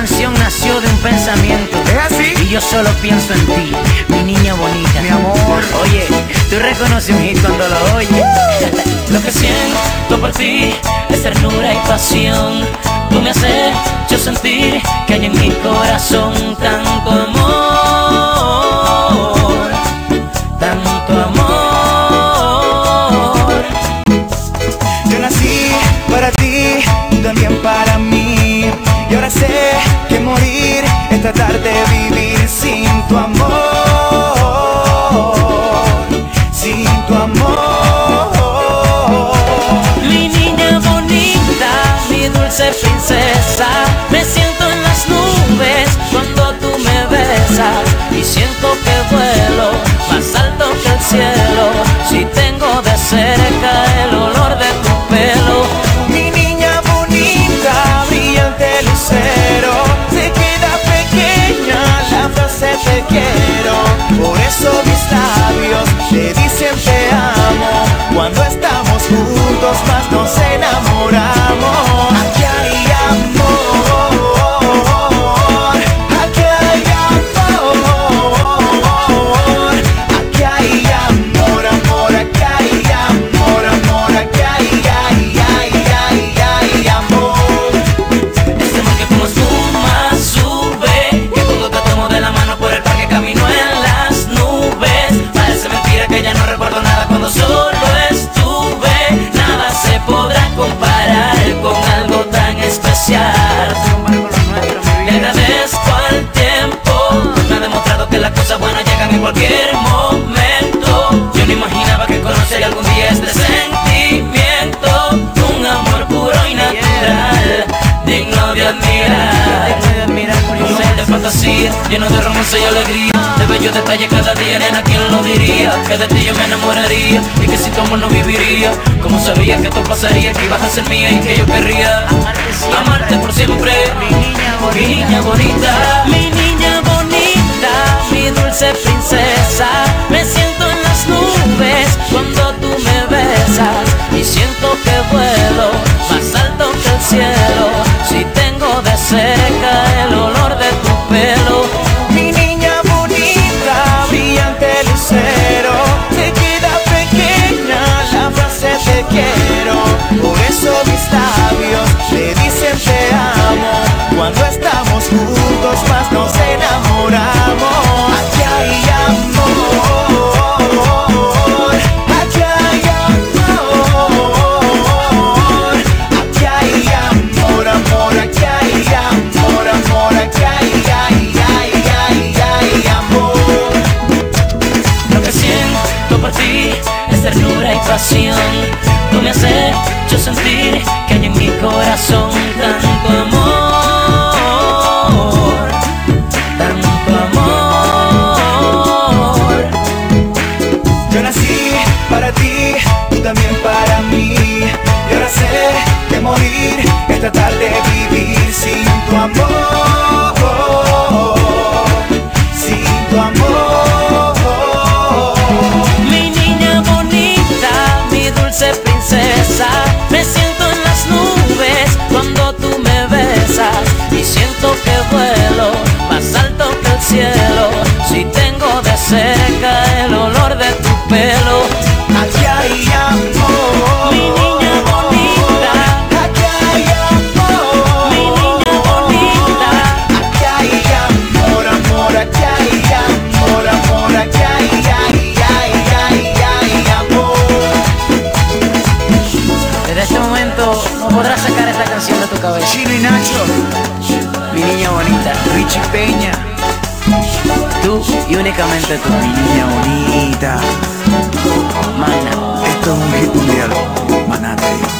canción nació de un pensamiento. ¿Es así? Y yo solo pienso en ti, mi niña bonita. Mi amor. Oye, tú reconoces un hit cuando lo oyes. Lo que siento por ti es ternura y pasión. Tú me has hecho sentir que hay en mi corazón tanto amor, tanto amor. Yo nací para ti, tú también para mí. Y ahora sé que morir es tratar de vivir sin tu amor, sin tu amor. Mi niña bonita, mi dulce princesa, me siento en las nubes cuando tú me besas y siento que vuelo más alto que el cielo si tengo de cerca el olor de tu pelo. Mi niña bonita, brillante lucero, se queda pequeña la frase te quiero. Por eso mis labios te dicen te amo. Cuando estamos juntos más nos enamoramos. Aquí hay amor, aquí hay amor, aquí hay amor, amor, aquí hay amor, amor, aquí hay amor. Este amor que como espuma sube, que todo te tomo de la mano por el parque, camino en las nubes. Parece mentira que ya no recuerdo nada cuando solo estuve. Nada se podrá comparar con algo tan especial. Le agradezco al tiempo, me ha demostrado que las cosas buenas llegan en cualquier momento. Yo no imaginaba que conocería algún día este sentimiento, un amor puro y natural, digno de admirar. Un mundo de fantasía, lleno de romance y alegría, de bellos detalles cada día, nena, ¿quién lo diría? Que de ti yo me enamoraría y que sin tu amor no viviría. Como sabía que esto pasaría, que ibas a ser mía y que yo querría amarte por siempre. Mi niña bonita, mi niña bonita, mi dulce princesa, me siento en las nubes cuando tú me besas y siento que vuelo más alto que el cielo si tengo de cerca el olor de tu pelo. Mi niña bonita, brillante lucero, se queda pequeña la frase te quiero. Por eso mis labios te dicen te amo. Cuando estamos juntos más nos enamoramos. Aquí hay amor, aquí hay amor, aquí hay amor, amor, aquí hay amor, amor, aquí hay amor. Lo que siento por ti es ternura y pasión. Tú me has hecho sentir que hay en mi corazón tanto amor, tanto amor. Yo nací para ti, tú también para mí. Y ahora sé que morir es tratar de vivir sin tu amor, sin tu amor. Mi niña bonita, mi dulce princesa, me siento en las nubes cuando tú me besas y siento que vuelo más alto que el cielo si tengo de cerca el olor de tu pelo. Aquí hay amor, Mi niña bonita, aquí hay amor, mi niña bonita. aquí hay amor, amor, aquí hay amor, amor, aquí hay amor. Desde este momento no podrás sacar esta canción de tu cabeza. Chino y Nacho, Mi niña bonita, Richie Peña, tú y únicamente tú. mi niña bonita. Mana. Esto es un hit mundial, Manate.